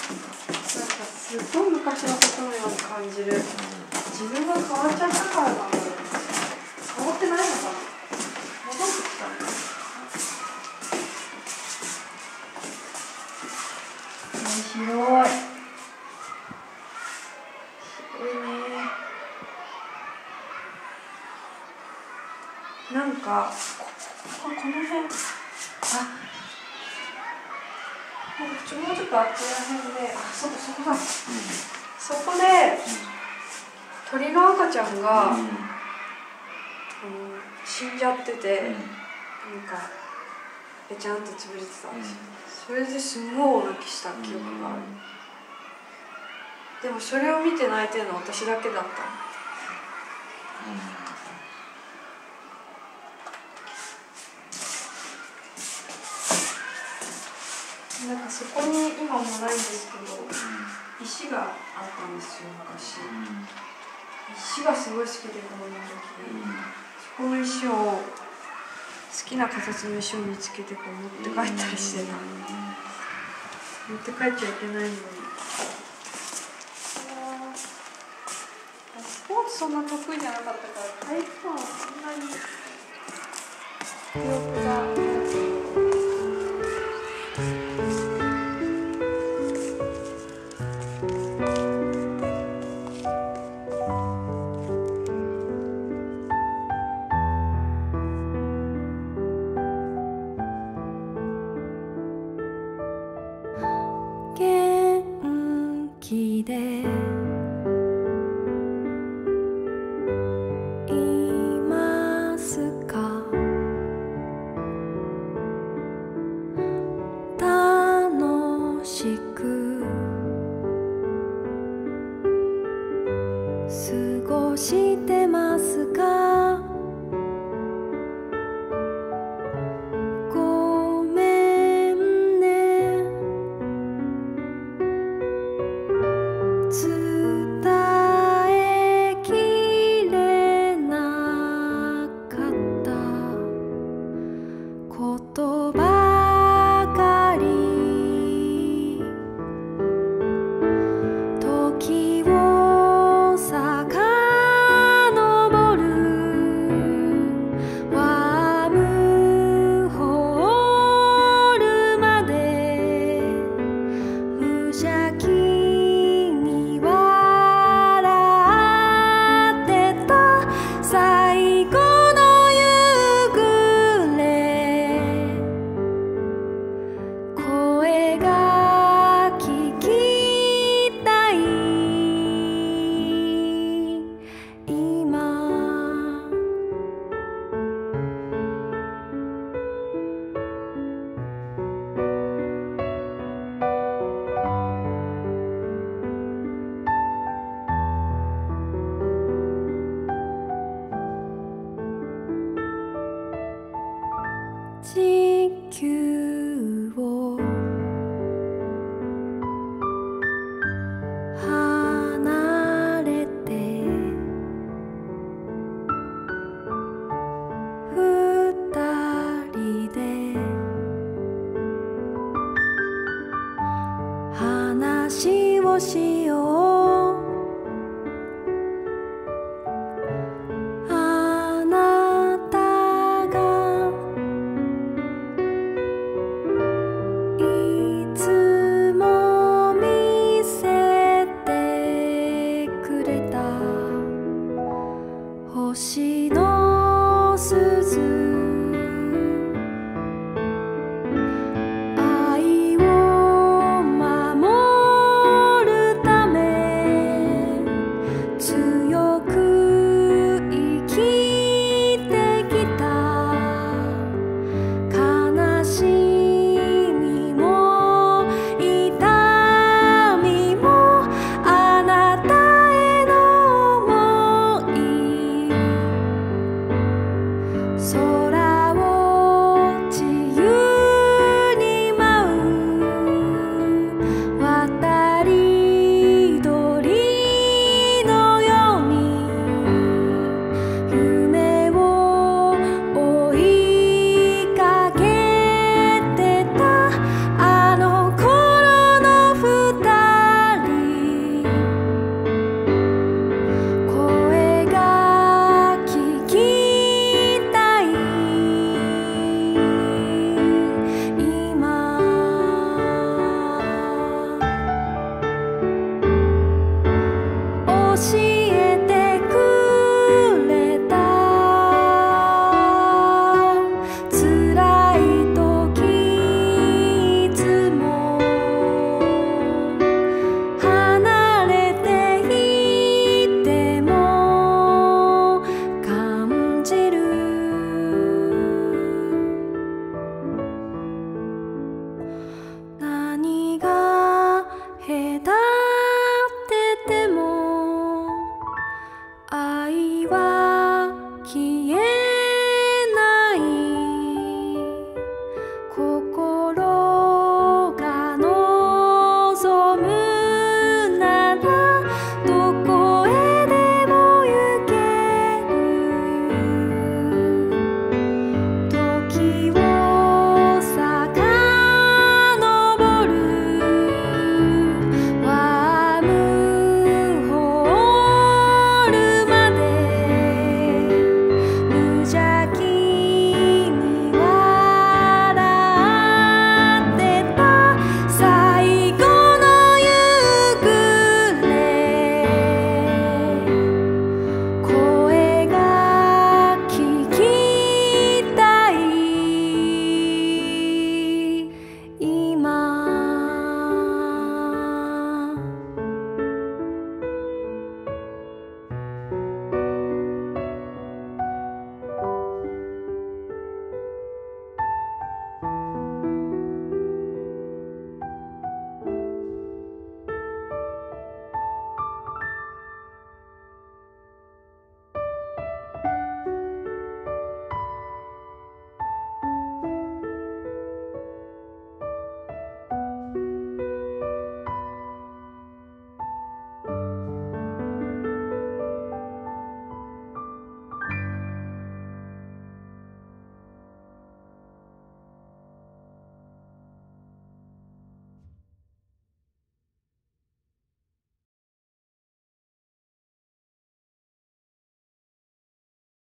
すごい昔のことのように感じる。自分が変わっちゃったからなんだろう。変わってないのかな。戻ってきたの。面白い。広いね。なんかこの辺、もうちょっとあっちら辺で、そこだ。そこで鳥の赤ちゃんが、死んじゃってて、なんかぺちゃんと潰れてたんですよ。それですんごい大泣きした記憶がある。でもそれを見て泣いてるのは私だけだった。なんかそこに今もないんですけど、石があったんですよ昔。石がすごい好きで子供の時、そこの石を好きな形の石を見つけてこう持って帰ったりしてた。持って帰っちゃいけないのに。スポーツそんな得意じゃなかったから体育館はそんなに記憶がない。 元気でいますか？楽しく過ごしてますか？ごめんね、伝えきれなかったことばかり、時をさかのぼるワームホールまで無邪気に笑ってた最後の夕暮れ、声が聞きたい今。地球を離れて二人で話をしよう